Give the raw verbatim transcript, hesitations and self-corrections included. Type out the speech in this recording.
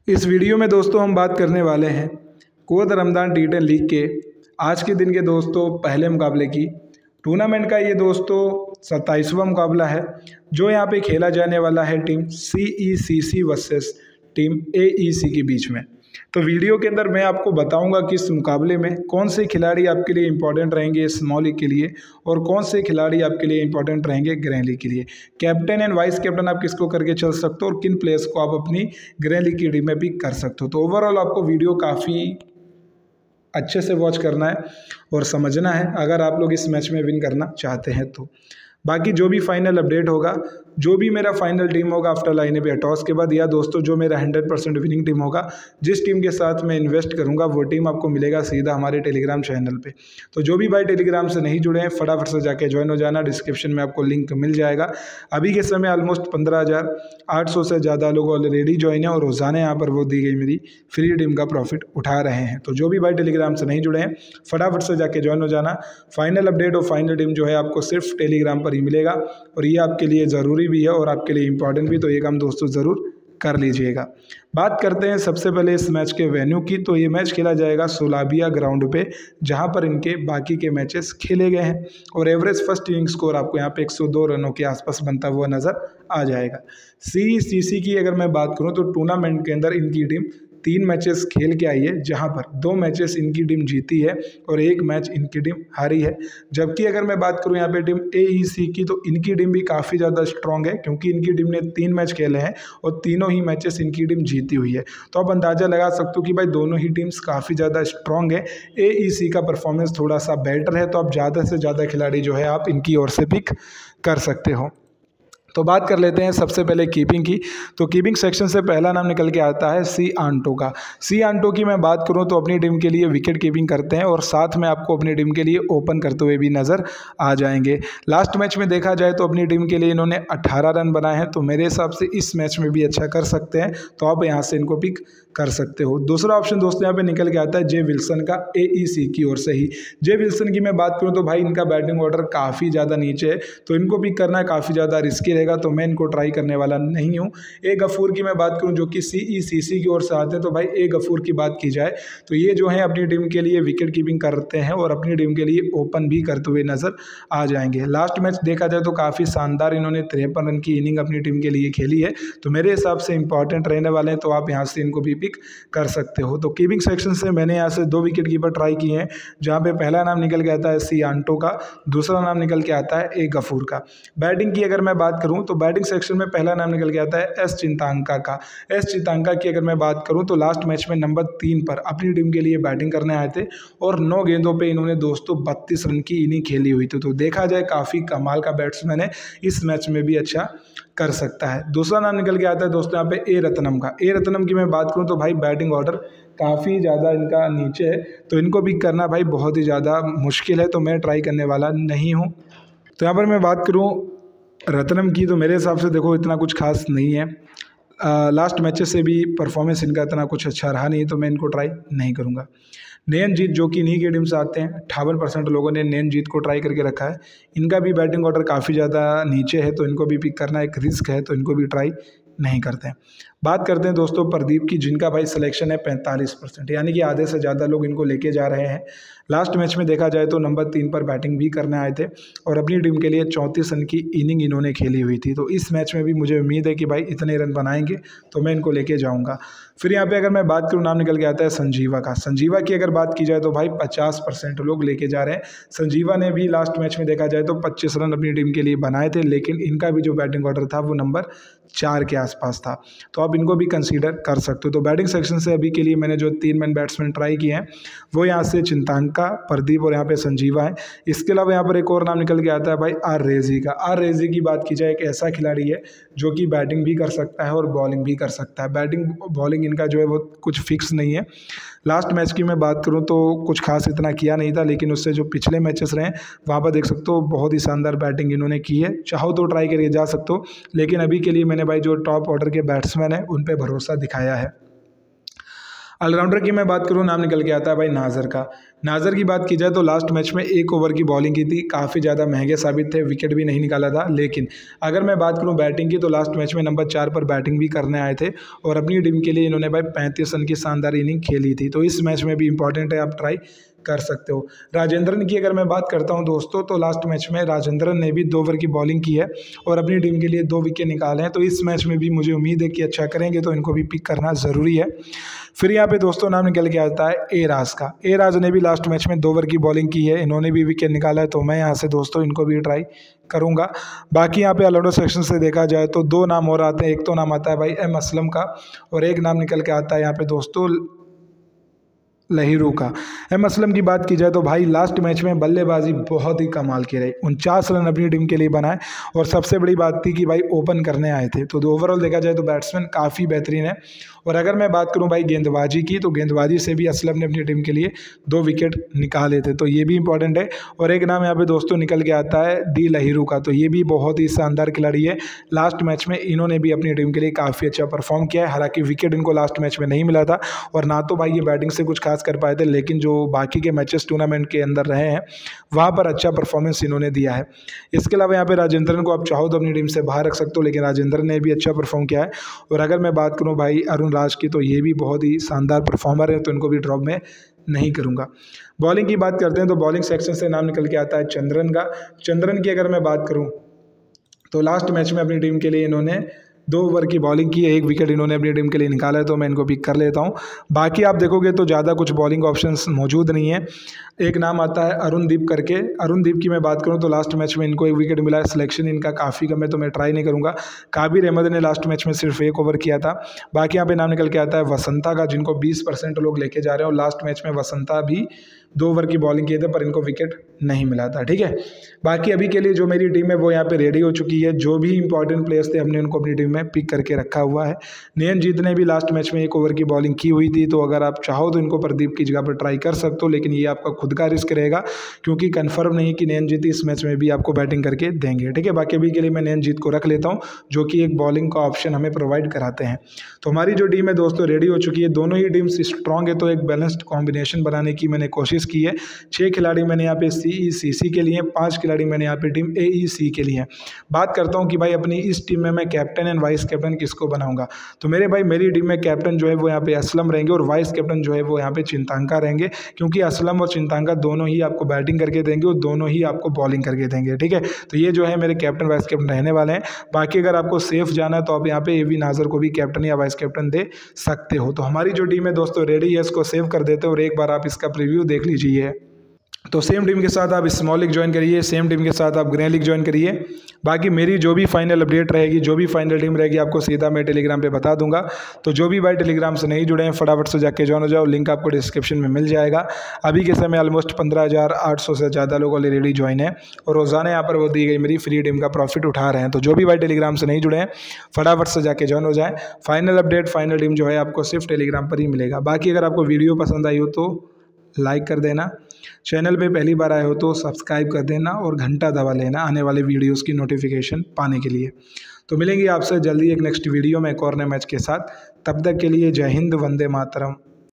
इस वीडियो में दोस्तों हम बात करने वाले हैं Kuwait Ramzan T ten league के आज के दिन के दोस्तों पहले मुकाबले की। टूर्नामेंट का ये दोस्तों सत्ताईसवां मुकाबला है जो यहाँ पे खेला जाने वाला है team C E C C versus team A E C के बीच में। तो वीडियो के अंदर मैं आपको बताऊंगा कि इस मुकाबले में कौन से खिलाड़ी आपके लिए इंपॉर्टेंट रहेंगे स्मॉल लीग के लिए और कौन से खिलाड़ी आपके लिए इंपॉर्टेंट रहेंगे ग्रैंड लीग के लिए। कैप्टन एंड वाइस कैप्टन आप किसको करके चल सकते हो और किन प्लेयर्स को आप अपनी ग्रैंड लीग की टीम में भी कर सकते हो। तो ओवरऑल आपको वीडियो काफ़ी अच्छे से वॉच करना है और समझना है अगर आप लोग इस मैच में विन करना चाहते हैं तो। बाकी जो भी फाइनल अपडेट होगा, जो भी मेरा फाइनल टीम होगा आफ्टर लाइन पे टॉस के बाद, या दोस्तों जो मेरा हंड्रेड परसेंट विनिंग टीम होगा, जिस टीम के साथ मैं इन्वेस्ट करूंगा वो टीम आपको मिलेगा सीधा हमारे टेलीग्राम चैनल पे। तो जो भी भाई टेलीग्राम से नहीं जुड़े हैं फटाफट से जाके ज्वाइन हो जाना, डिस्क्रिप्शन में आपको लिंक मिल जाएगा। अभी के समय ऑलमोस्ट पंद्रह हज़ार आठ सौ से ज़्यादा लोग ऑलरेडी ज्वाइन है और रोज़ाना यहाँ पर वो दी गई मेरी फ्री टीम का प्रॉफिट उठा रहे हैं। तो जो भी भाई टेलीग्राम से नहीं जुड़े हैं फटाफट से जाके ज्वाइन हो जाना। फाइनल अपडेट और फाइनल टीम जो है आपको सिर्फ टेलीग्राम पर ही मिलेगा और ये आपके लिए ज़रूरी भी है और आपके लिए इम्पॉर्टेंट भी, तो ये काम दोस्तों ज़रूर कर लीजिएगा। बात करते हैं सबसे पहले इस मैच के वेन्यू की। तो ये मैच खेला जाएगा सोलाबिया ग्राउंड पे जहां पर इनके बाकी के मैचेस खेले गए हैं और एवरेज फर्स्ट इनिंग स्कोर आपको यहाँ पे एक सौ दो रनों के आसपास बनता हुआ नज़र आ जाएगा। सी सी सी की अगर मैं बात करूँ तो टूर्नामेंट के अंदर इनकी टीम तीन मैचेस खेल के आई है जहां पर दो मैचेस इनकी टीम जीती है और एक मैच इनकी टीम हारी है। जबकि अगर मैं बात करूं यहाँ पे टीम ए ई सी की तो इनकी टीम भी काफ़ी ज़्यादा स्ट्रॉन्ग है क्योंकि इनकी टीम ने तीन मैच खेले हैं और तीनों ही मैचेस इनकी टीम जीती हुई है। तो आप अंदाज़ा लगा सकते हो कि भाई दोनों ही टीम्स काफ़ी ज़्यादा स्ट्रॉन्ग है। ए ई सी का परफॉर्मेंस थोड़ा सा बेटर है तो आप ज़्यादा से ज़्यादा खिलाड़ी जो है आप इनकी ओर से पिक कर सकते हो। तो बात कर लेते हैं सबसे पहले कीपिंग की। तो कीपिंग सेक्शन से पहला नाम निकल के आता है सी आंटो का। सी आंटो की मैं बात करूं तो अपनी टीम के लिए विकेट कीपिंग करते हैं और साथ में आपको अपनी टीम के लिए ओपन करते हुए भी नज़र आ जाएंगे। लास्ट मैच में देखा जाए तो अपनी टीम के लिए इन्होंने अट्ठारह रन बनाए हैं तो मेरे हिसाब से इस मैच में भी अच्छा कर सकते हैं, तो आप यहाँ से इनको पिक कर सकते हो। दूसरा ऑप्शन दोस्तों यहाँ पे निकल के आता है जे विल्सन का ए ई सी की ओर से ही। जे विल्सन की मैं बात करूँ तो भाई इनका बैटिंग ऑर्डर काफ़ी ज़्यादा नीचे है तो इनको पिक करना काफ़ी ज़्यादा रिस्की रहेगा, तो मैं इनको ट्राई करने वाला नहीं हूँ। ए गफूर की मैं बात करूँ जो कि सी ई सी सी की ओर से आते हैं तो भाई ए गफूर की बात की जाए तो ये जो है अपनी टीम के लिए विकेट कीपिंग करते हैं और अपनी टीम के लिए ओपन भी करते हुए नजर आ जाएंगे। लास्ट मैच देखा जाए तो काफ़ी शानदार इन्होंने तिरपन रन की इनिंग अपनी टीम के लिए खेली है तो मेरे हिसाब से इंपॉर्टेंट रहने वाले हैं, तो आप यहाँ से इनको भी पिक कर सकते हो। तो कीपिंग सेक्शन से मैंने यहाँ से दो विकेट कीपर ट्राई किए हैं जहाँ पे पहला नाम निकल के आता है सी आंटो का, दूसरा नाम निकल के आता है ए गफूर का। बैटिंग की अगर मैं बात करूँ तो बैटिंग सेक्शन में पहला नाम निकल के आता है एस चिंतांका का। एस चिंतांका की अगर मैं बात करूं तो लास्ट मैच में नंबर तीन पर अपनी टीम के लिए बैटिंग करने आए थे और नौ गेंदों पे इन्होंने दोस्तों बत्तीस रन की इनिंग खेली हुई थी। तो देखा जाए काफ़ी कमाल का बैट्समैन है, इस मैच में भी अच्छा कर सकता है। दूसरा नाम निकल के आता है दोस्तों यहाँ पे ए रत्नम का। ए रत्नम की मैं बात करूँ तो भाई बैटिंग ऑर्डर काफ़ी ज़्यादा इनका नीचे है तो इनको भी करना भाई बहुत ही ज़्यादा मुश्किल है, तो मैं ट्राई करने वाला नहीं हूँ। तो यहाँ पर मैं बात करूँ रत्नम की तो मेरे हिसाब से देखो इतना कुछ खास नहीं है। आ, लास्ट मैचेस से भी परफॉर्मेंस इनका इतना कुछ अच्छा रहा नहीं तो मैं इनको ट्राई नहीं करूँगा। नयन जीत जो कि इन्हीं की टीम से आते हैं, अट्ठावन परसेंट लोगों ने नयन जीत को ट्राई करके रखा है। इनका भी बैटिंग ऑर्डर काफ़ी ज़्यादा नीचे है तो इनको भी पिक करना एक रिस्क है, तो इनको भी ट्राई नहीं करते हैं। बात करते हैं दोस्तों प्रदीप की जिनका भाई सिलेक्शन है पैंतालीस परसेंट, यानी कि आधे से ज़्यादा लोग इनको लेके जा रहे हैं। लास्ट मैच में देखा जाए तो नंबर तीन पर बैटिंग भी करने आए थे और अपनी टीम के लिए चौंतीस रन की इनिंग इन्होंने खेली हुई थी, तो इस मैच में भी मुझे उम्मीद है कि भाई इतने रन बनाएंगे तो मैं इनको लेके जाऊँगा। फिर यहाँ पे अगर मैं बात करूँ नाम निकल के आता है संजीवा का। संजीवा की अगर बात की जाए तो भाई पचास परसेंट लोग लेके जा रहे हैं। संजीवा ने भी लास्ट मैच में देखा जाए तो पच्चीस रन अपनी टीम के लिए बनाए थे लेकिन इनका भी जो बैटिंग ऑर्डर था वो नंबर चार के आसपास था, तो आप इनको भी कंसीडर कर सकते हो। तो बैटिंग सेक्शन से अभी के लिए मैंने जो तीन मैन बैट्समैन ट्राई किए हैं वो यहाँ से चिंतांका, प्रदीप और यहाँ पे संजीवा है। इसके अलावा यहाँ पर एक और नाम निकल के आता है भाई आर रेजी का। आर रेजी की बात की जाए एक ऐसा खिलाड़ी है जो कि बैटिंग भी कर सकता है और बॉलिंग भी कर सकता है। बैटिंग बॉलिंग इनका जो है वो कुछ फिक्स नहीं है। लास्ट मैच की मैं बात करूं तो कुछ खास इतना किया नहीं था लेकिन उससे जो पिछले मैचेस रहे वहाँ पर देख सकते हो बहुत ही शानदार बैटिंग इन्होंने की है। चाहो तो ट्राई करके जा सकते हो लेकिन अभी के लिए मैंने भाई जो टॉप ऑर्डर के बैट्समैन हैं उन पे भरोसा दिखाया है। ऑलराउंडर की मैं बात करूँ, नाम निकल के आता है भाई नाजर का। नाजर की बात की जाए तो लास्ट मैच में एक ओवर की बॉलिंग की थी, काफ़ी ज़्यादा महंगे साबित थे, विकेट भी नहीं निकाला था। लेकिन अगर मैं बात करूँ बैटिंग की तो लास्ट मैच में नंबर चार पर बैटिंग भी करने आए थे और अपनी टीम के लिए इन्होंने भाई पैंतीस रन की शानदार इनिंग खेली थी। तो इस मैच में भी इंपॉर्टेंट है, आप ट्राई कर सकते हो। राजेंद्रन की अगर मैं बात करता हूं दोस्तों तो लास्ट मैच में राजेंद्रन ने भी दो ओवर की बॉलिंग की है और अपनी टीम के लिए दो विकेट निकाले हैं। तो इस मैच में भी मुझे उम्मीद है कि अच्छा करेंगे, तो इनको भी पिक करना ज़रूरी है। फिर यहाँ पे दोस्तों नाम निकल के आता है ए राज का। ए राज ने भी लास्ट मैच में दो ओवर की बॉलिंग की है, इन्होंने भी विकेट निकाला है, तो मैं यहाँ से दोस्तों इनको भी ट्राई करूँगा। बाकी यहाँ पे ऑलराउंडर सेक्शन से देखा जाए तो दो नाम और आते हैं। एक तो नाम आता है भाई एम असलम का और एक नाम निकल के आता है यहाँ पे दोस्तों लहिरू का। एम असलम की बात की जाए तो भाई लास्ट मैच में बल्लेबाजी बहुत ही कमाल की रही, उनचास रन अपनी टीम के लिए बनाए और सबसे बड़ी बात थी कि भाई ओपन करने आए थे। तो ओवरऑल देखा जाए तो बैट्समैन काफ़ी बेहतरीन है। और अगर मैं बात करूं भाई गेंदबाजी की तो गेंदबाजी से भी असलम ने अपनी टीम के लिए दो विकेट निकाले थे, तो ये भी इंपॉर्टेंट है। और एक नाम यहाँ पे दोस्तों निकल के आता है डी लहिरू का, तो ये भी बहुत ही शानदार खिलाड़ी है। लास्ट मैच में इन्होंने भी अपनी टीम के लिए काफ़ी अच्छा परफॉर्म किया है, हालांकि विकेट इनको लास्ट मैच में नहीं मिला था और ना तो भाई ये बैटिंग से कुछ खास कर पाए थे, लेकिन जो बाकी के मैचेस टूर्नामेंट के अंदर रहे हैं वहाँ पर अच्छा परफॉर्मेंस इन्होंने दिया है। इसके अलावा यहाँ पे राजेंद्रन को आप चाहो तो अपनी टीम से बाहर रख सकते हो, लेकिन राजेंद्रन ने भी अच्छा परफॉर्म किया है। और अगर मैं बात करूँ भाई अरुण राज की तो ये भी बहुत ही शानदार परफॉर्मर है, तो इनको भी ड्रॉप में नहीं करूँगा। बॉलिंग की बात करते हैं तो बॉलिंग सेक्शन से नाम निकल के आता है चंद्रन का। चंद्रन की अगर मैं बात करूँ तो लास्ट मैच में अपनी टीम के लिए इन्होंने दो ओवर की बॉलिंग की है, एक विकेट इन्होंने अपनी टीम के लिए निकाला है, तो मैं इनको पिक कर लेता हूं। बाकी आप देखोगे तो ज़्यादा कुछ बॉलिंग ऑप्शंस मौजूद नहीं है। एक नाम आता है अरुणदीप करके। अरुणदीप की मैं बात करूं तो लास्ट मैच में इनको एक विकेट मिला है, सिलेक्शन इनका काफ़ी कम है, तो मैं ट्राई नहीं करूंगा। काबिर अहमद ने लास्ट मैच में सिर्फ एक ओवर किया था। बाकी यहाँ पे नाम निकल के आता है वसंता का, जिनको बीस परसेंट लोग लेके जा रहे हैं और लास्ट मैच में वसंता भी दो ओवर की बॉलिंग किए थे पर इनको विकेट नहीं मिला था। ठीक है, बाकी अभी के लिए जो मेरी टीम है वो यहाँ पे रेडी हो चुकी है। जो भी इंपॉर्टेंट प्लेयर्स थे हमने उनको अपनी टीम में पिक करके रखा हुआ है। नयनजीत ने भी लास्ट मैच में एक ओवर की बॉलिंग की हुई थी, तो अगर आप चाहो तो इनको प्रदीप की जगह पर ट्राई कर सकते हो, लेकिन ये आपका खुद का रिस्क रहेगा क्योंकि कन्फर्म नहीं कि नयनजीत इस मैच में भी आपको बैटिंग करके देंगे। ठीक है, बाकी अभी के लिए मैं नयनजीत को रख लेता हूँ जो कि एक बॉलिंग का ऑप्शन हमें प्रोवाइड कराते हैं। तो हमारी जो टीम है दोस्तों रेडी हो चुकी है, दोनों ही टीम्स स्ट्रॉन्ग है, तो एक बैलेंस्ड कॉम्बिनेशन बनाने की मैंने कोशिश की है। छः खिलाड़ी मैंने यहाँ पे सी ई सी सी के लिए, पांच खिलाड़ी मैंने यहाँ पे टीम ए ई सी के लिए। बात करता हूँ कि भाई अपनी इस टीम में मैं कैप्टन एंड वाइस कैप्टन किसको बनाऊंगा, तो मेरे भाई मेरी टीम में कैप्टन जो है वो यहाँ पे असलम रहेंगे और वाइस कैप्टन जो है वो यहाँ पे चिंतांका रहेंगे, क्योंकि असलम और चिंतांका दोनों ही आपको बैटिंग करके देंगे और दोनों ही आपको बॉलिंग करके देंगे। ठीक है, तो ये जो है मेरे कैप्टन वाइस कैप्टन रहने वाले हैं। बाकी अगर आपको सेफ जाना है तो आप यहाँ पे ए वी नाजर को भी कैप्टन या वाइस कैप्टन दे सकते हो। तो हमारी जो टीम है दोस्तों रेडी है, इसको सेव कर देते हो और एक बार आप इसका प्रीव्यू देख लीजिए। तो सेम टीम के साथ आप स्मॉल लीग ज्वाइन करिए, सेम टीम के साथ आप ग्रैंड लीग ज्वाइन करिए। बाकी मेरी जो भी फाइनल अपडेट रहेगी, जो भी फाइनल टीम रहेगी, आपको सीधा मैं टेलीग्राम पे बता दूंगा। तो जो भी भाई टेलीग्राम से नहीं जुड़े हैं फटाफट से जाके ज्वाइन हो जाओ, लिंक आपको डिस्क्रिप्शन में मिल जाएगा। अभी के समय ऑलमोस्ट पंद्रह हज़ार आठ सौ से ज़्यादा लोग ऑलरेडी ज्वाइन है और रोज़ाना यहाँ पर वो दी गई मेरी फ्री टीम का प्रॉफिट उठा रहे हैं। तो जो भी भाई टेलीग्राम से नहीं जुड़े हैं फटाफट से जाके ज्वाइन हो जाए। फाइनल अपडेट फाइनल टीम जो है आपको सिर्फ टेलीग्राम पर ही मिलेगा। बाकी अगर आपको वीडियो पसंद आई हो तो लाइक कर देना, चैनल पे पहली बार आए हो तो सब्सक्राइब कर देना और घंटा दबा लेना आने वाले वीडियोस की नोटिफिकेशन पाने के लिए। तो मिलेंगे आपसे जल्दी एक नेक्स्ट वीडियो में एक और नए मैच के साथ। तब तक के लिए जय हिंद, वंदे मातरम।